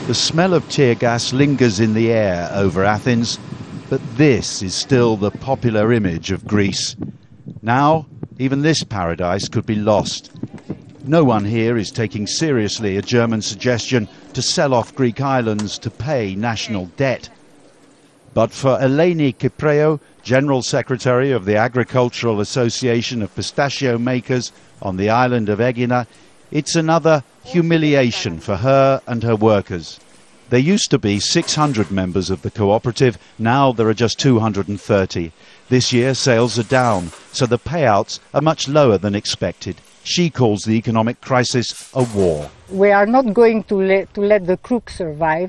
The smell of tear gas lingers in the air over Athens, but this is still the popular image of Greece. Now, even this paradise could be lost. No one here is taking seriously a German suggestion to sell off Greek islands to pay national debt. But for Eleni Kypriou, General Secretary of the Agricultural Association of Pistachio Makers on the island of Aegina, it's another humiliation for her and her workers. There used to be 600 members of the cooperative, now there are just 230. This year sales are down, so the payouts are much lower than expected. She calls the economic crisis a war. We are not going to let the crook survive.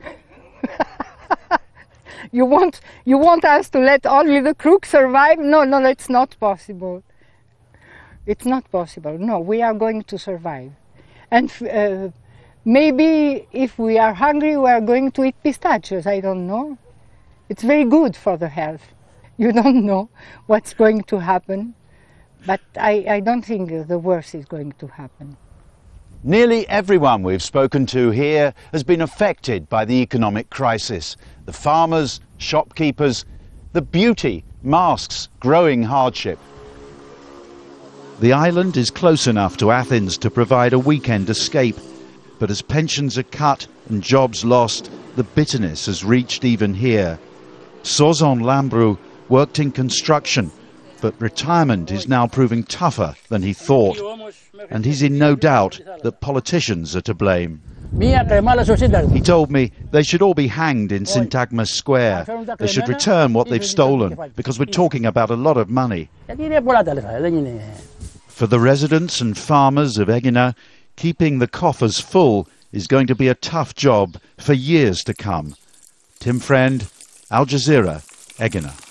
You want us to let only the crook survive? No, it's not possible. It's not possible. No, we are going to survive. And maybe if we are hungry, we are going to eat pistachios. I don't know. It's very good for the health. You don't know what's going to happen. But I don't think the worst is going to happen. Nearly everyone we've spoken to here has been affected by the economic crisis. The farmers, shopkeepers, the beauty masks growing hardship. The island is close enough to Athens to provide a weekend escape, but as pensions are cut and jobs lost, the bitterness has reached even here. Sozon Lambrou worked in construction, but retirement is now proving tougher than he thought, and he's in no doubt that politicians are to blame. He told me they should all be hanged in Syntagma Square. They should return what they've stolen, because we're talking about a lot of money. For the residents and farmers of Aegina, keeping the coffers full is going to be a tough job for years to come. Tim Friend, Al Jazeera, Aegina.